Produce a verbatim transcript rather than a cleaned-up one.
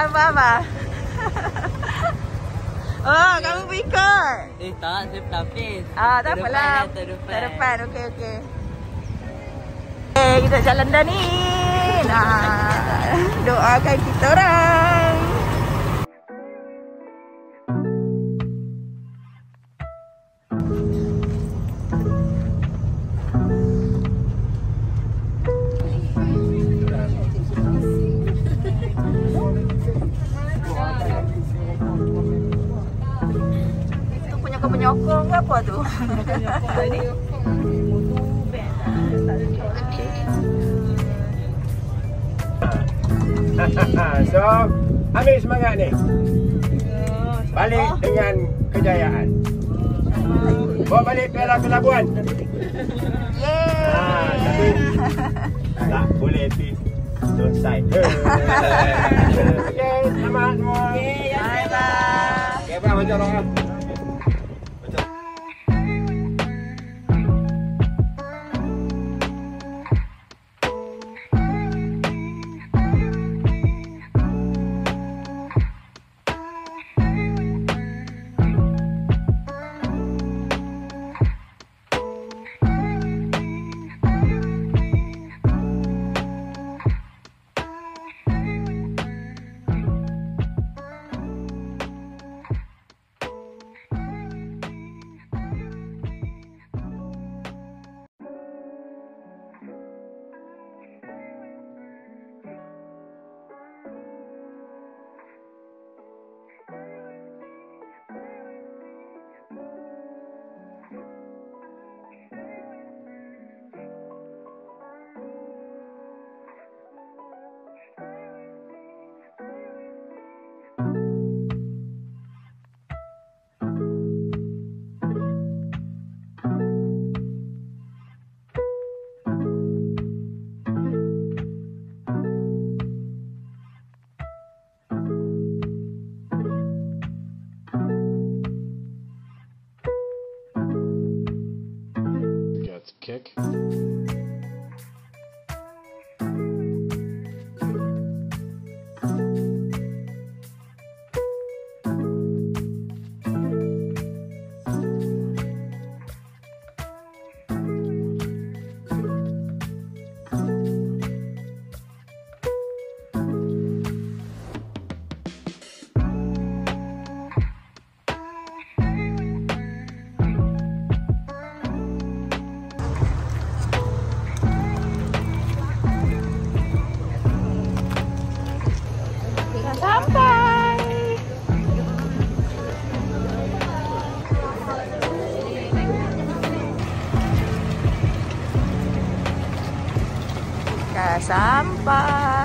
apa-apa. Oh, kamu pikir? Eh, tak, saya pelapis. Ah, tak apalah. Terdepan. Terdepan, okey, okey. Eh, kita jalan dah ni. Nah, doakan kita orang. Itu punya penyokong ke apa tu? Penyokong tadi. So, ambil semangat ni. Balik dengan kejayaan. Bawa balik Piala Pelabuhan. Yeay. Ah, tapi tak boleh pergi selesai. Okey, selamat semua. Bye bye. Okey, bye macam orang. Kick. Sampai. Kita sampai.